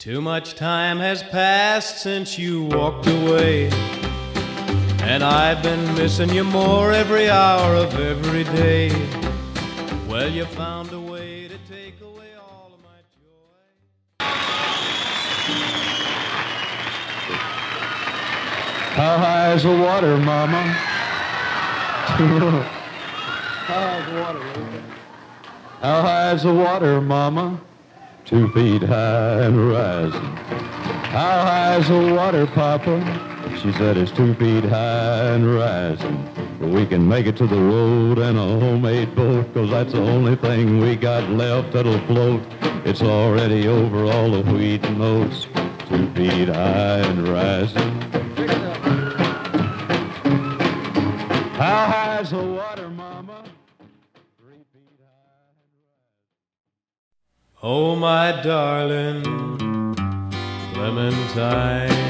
Too much time has passed since you walked away, and I've been missing you more every hour of every day. Well, you found a way to take away all of my joy. How high is the water, Mama? How high is the water, Mama? 2 feet high and rising. How high is the water, Papa? She said it's 2 feet high and rising. But we can make it to the road in a homemade boat, 'cause that's the only thing we got left that'll float. It's already over all the wheat and oats. 2 feet high and rising. How high is the water, Mama? 3 feet high and rising. Oh, my darling Clementine,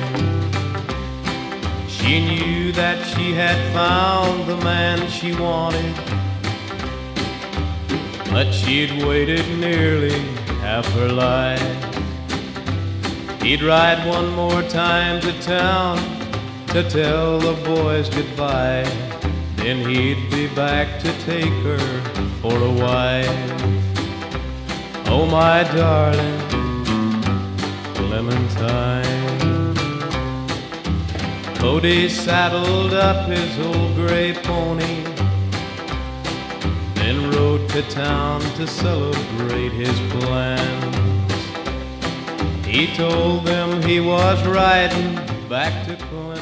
she knew that she had found the man she wanted, but she'd waited nearly half her life. He'd ride one more time to town to tell the boys goodbye, then he'd be back to take her for a wife. Oh, my darling Clementine. Cody saddled up his old gray pony, then rode to town to celebrate his plans. He told them he was riding back to Clinton,